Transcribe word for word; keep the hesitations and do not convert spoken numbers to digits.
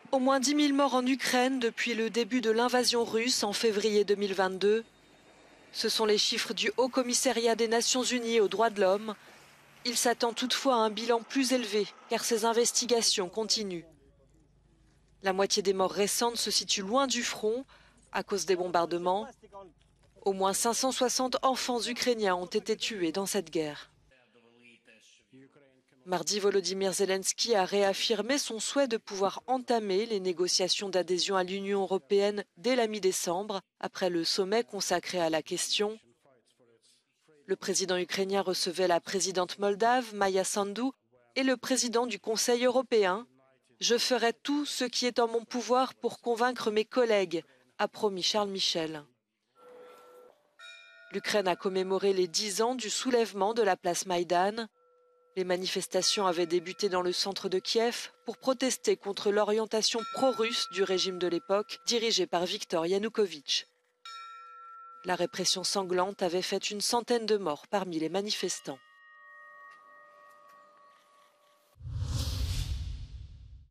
Au moins dix mille morts en Ukraine depuis le début de l'invasion russe en février deux mille vingt-deux. Ce sont les chiffres du Haut Commissariat des Nations Unies aux droits de l'homme. Il s'attend toutefois à un bilan plus élevé car ces investigations continuent. La moitié des morts récentes se situe loin du front à cause des bombardements. Au moins cinq cent soixante enfants ukrainiens ont été tués dans cette guerre. Mardi, Volodymyr Zelensky a réaffirmé son souhait de pouvoir entamer les négociations d'adhésion à l'Union européenne dès la mi-décembre, après le sommet consacré à la question. Le président ukrainien recevait la présidente moldave, Maya Sandu, et le président du Conseil européen. « Je ferai tout ce qui est en mon pouvoir pour convaincre mes collègues », a promis Charles Michel. L'Ukraine a commémoré les dix ans du soulèvement de la place Maïdan. Les manifestations avaient débuté dans le centre de Kiev pour protester contre l'orientation pro-russe du régime de l'époque, dirigé par Viktor Yanukovych. La répression sanglante avait fait une centaine de morts parmi les manifestants.